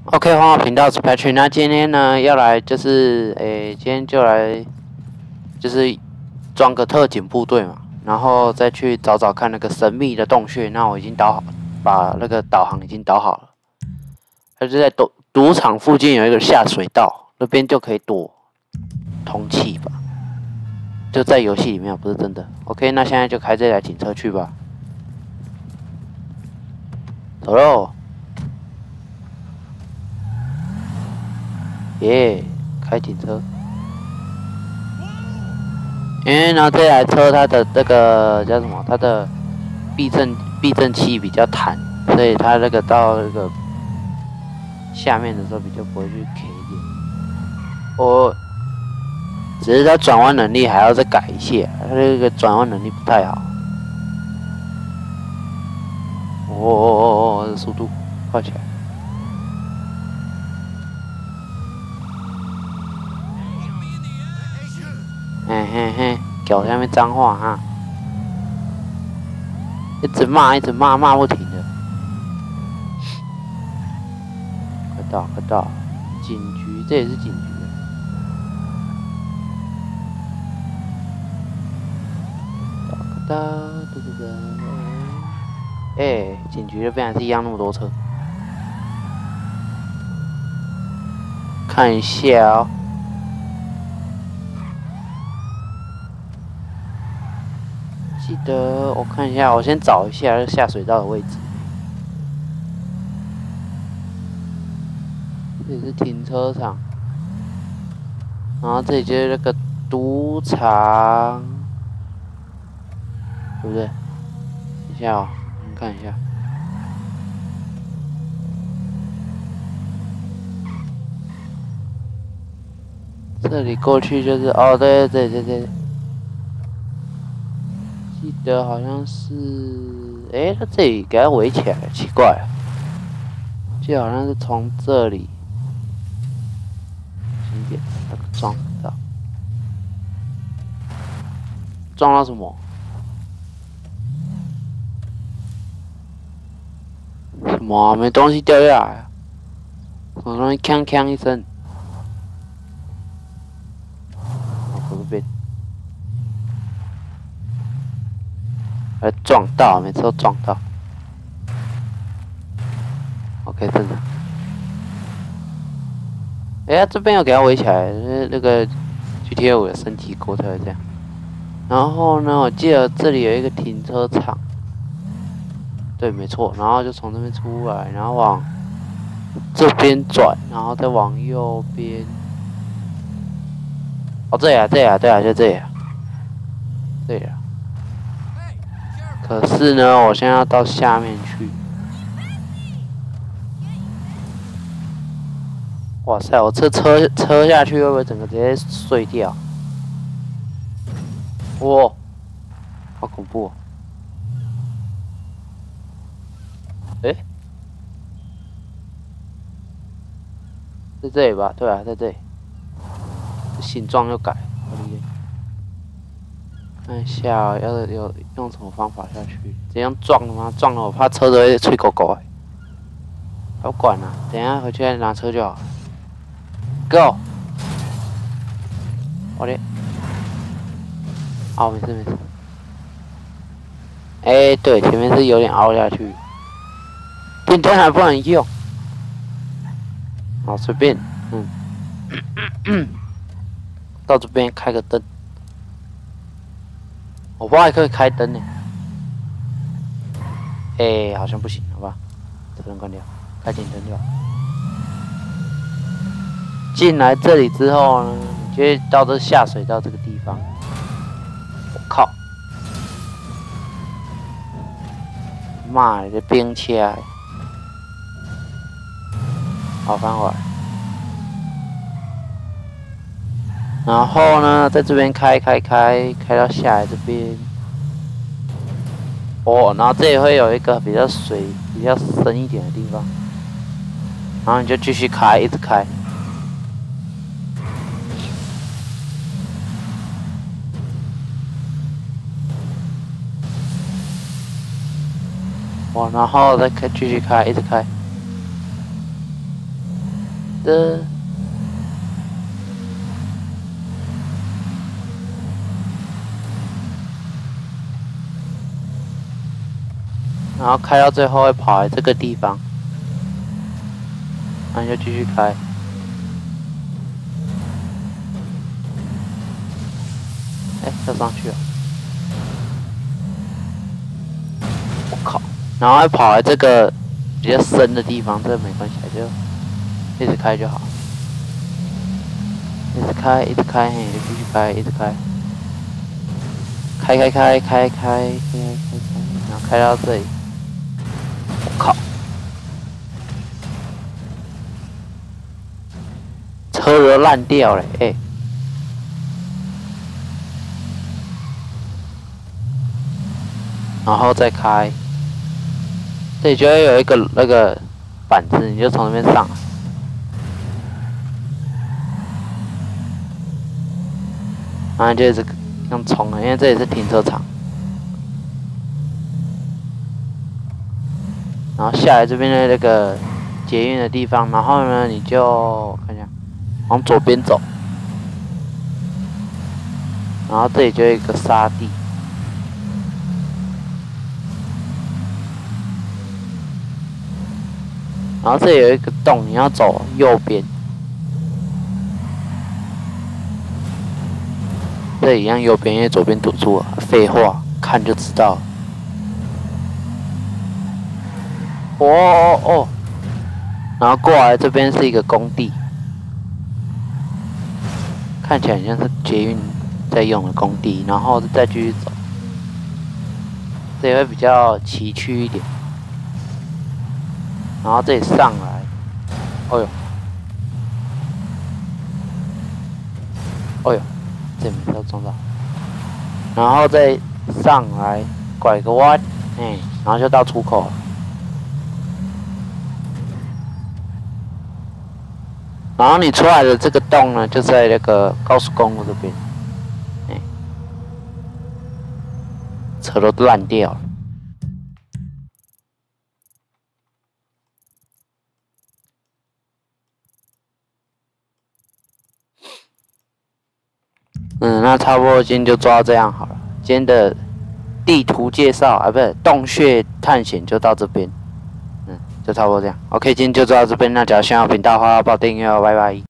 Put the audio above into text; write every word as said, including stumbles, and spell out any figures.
OK，欢迎频道，我是 Patrick。那今天呢，要来就是诶，今天就来就是装个特警部队嘛，然后再去找找看那个神秘的洞穴。那我已经导好，把那个导航已经导好了。它就在赌赌场附近有一个下水道，那边就可以躲通气吧。就在游戏里面，不是真的。OK， 那现在就开这台警车去吧。走喽！耶，开警车。因为呢，这台车它的那个叫什么？它的避震避震器比较弹，所以它那个到那个下面的时候比较不会去 K 一点。我只是它转弯能力还要再改一下，它那个转弯能力不太好。哦哦哦哦，速度快起来！嘿嘿嘿，搞下面脏话哈，一直骂，一直骂，骂不停的。快到，快到！警局，这也是警局。哒哒哒哒哒。哎、欸，警局这边还是一样那么多车。看一下哦。记得我看一下，我先找一下下水道的位置。这里是停车场，然后这里就是那个赌场，对不对？等一下哦，我们看一下。这里过去就是哦，对对对对对。记得好像是，哎、欸，他这里给它围起来了，奇怪了。记得好像是从这里，轻点，那个撞到，撞到什么？什么、啊？没东西掉下来、啊，什么东西锵锵一声，哦，不是被。还撞到，每次都撞到。OK， 真的。哎、欸，这边要给它围起来，那个 G T A 五有升级过才会这样。然后呢，我记得这里有一个停车场，对，没错。然后就从这边出来，然后往这边转，然后再往右边。哦，这里啊，这里啊，对啊，就这里啊，这里啊。可是呢，我现在要到下面去。哇塞，我这车车下去会不会整个直接碎掉？哇，好恐怖、哦！哎、欸，在这里吧？对啊，在这里。这形状又改，好厉害！看一下要有用什么方法下去？这样撞了吗？撞了我怕车子会吹狗狗哎、欸。不管了，等一下回去拿车就好。Go！ 我的，哦，没事没事。哎、欸，对，前面是有点凹下去，电灯还不能用。好，随便，嗯，到这边开个灯。我不知道还可以开灯呢。哎、欸，好像不行，好吧？这灯关掉，开点灯就好。进来这里之后呢，你就会到这下水道这个地方。我靠！妈的，冰起来！好，翻回来。然后呢，在这边开开开开到下来这边。哦，然后这里会有一个比较水比较深一点的地方，然后你就继续开，一直开。哇，然后再开，继续开，一直开。 的。然后开到最后会跑来这个地方，那你就继续开。哎，要上去了！我靠！然后会跑来这个比较深的地方，这个没关系，就一直开就好。一直开，一直开，嘿，就继续开，一直开。开开开开开开开开，然后开到这里。我靠！车都烂掉了，哎、欸！然后再开，这里就会有一个那个板子，你就从那边上来。然后就一直用冲的，因为这里是停车场。然后下来这边的那个捷运的地方，然后呢，你就看一下，往左边走，然后这里就有一个沙地，然后这里有一个洞，你要走右边，这里一样右边，因为左边堵住了。废话，看就知道了。哦哦哦，然后过来这边是一个工地，看起来很像是捷运在用的工地，然后再继续走，这里会比较崎岖一点。然后这里上来，哦呦，哦呦，这里没有撞到，然后再上来拐个弯，哎，然后就到出口了。然后你出来的这个洞呢，就在那个高速公路这边，哎，车都烂掉了。嗯，那差不多今天就做到这样好了。今天的地图介绍啊，不是洞穴探险就到这边，嗯，就差不多这样。OK， 今天就做到这边。那假如喜欢我频道的话，帮我订阅哦，拜拜。